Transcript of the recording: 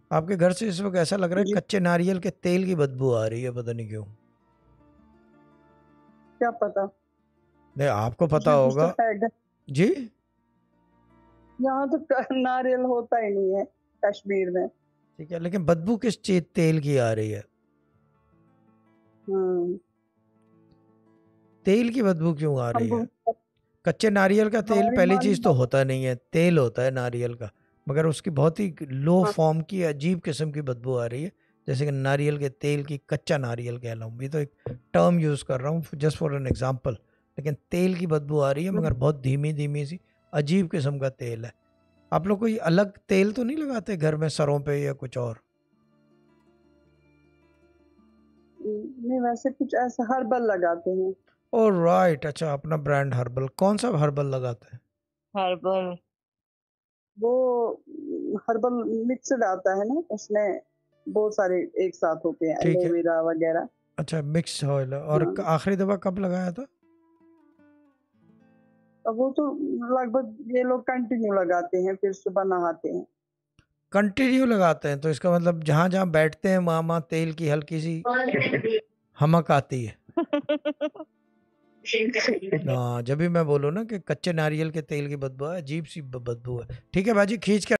आपके घर से इस वक्त ऐसा लग रहा है जी, कच्चे नारियल के तेल की बदबू आ रही है, पता नहीं क्यों। क्या पता। नहीं, आपको कुछ पता ना कुछ तो होगा। है। जी। यहाँ तो नारियल होता ही नहीं है कश्मीर में। ठीक है, लेकिन बदबू किस चीज तेल की आ रही है? हम्म। तेल की बदबू क्यों आ रही है? हम कच्चे नारियल का तेल हमारी पहली चीज तो मालूम। होता नहीं है, तेल होता है नारियल का। मगर उसकी बहुत ही लो हाँ। फॉर्म की अजीब किस्म की बदबू आ रही है। जैसे कि नारियल के तेल की, कच्चा नारियल कह रहा हूँ, ये तो एक टर्म यूज कर रहा हूँ जस्ट फॉर एन एग्जांपल। लेकिन तेल की बदबू आ रही है, मगर बहुत धीमी धीमी सी अजीब किस्म का तेल है। आप लोग कोई अलग तेल तो नहीं लगाते घर में सरों पे या कुछ और? नहीं, वैसे कुछ ऐसा हर्बल लगाते हैं। ओ राइट, अच्छा, अपना ब्रांड हर्बल, कौन सा हर्बल लगाते हैं? हर्बल। वो हर्बल मिक्सड आता है ना, उसमें बहुत सारे एक साथ होते हैं, ठीक है। एलोवेरा वगैरह। अच्छा, मिक्स ऑयल है। और हाँ। आखिरी दफा कब लगाया था? अब वो तो लगभग ये लोग कंटिन्यू लगाते हैं, फिर सुबह नहाते हैं। कंटिन्यू लगाते हैं तो इसका मतलब जहां जहां बैठते हैं वहां वहां तेल की हल्की सी हमक आती है। हाँ, जब भी मैं बोलूँ ना कि कच्चे नारियल के तेल की बदबू है, अजीब सी बदबू है। ठीक है बाजी, खींच के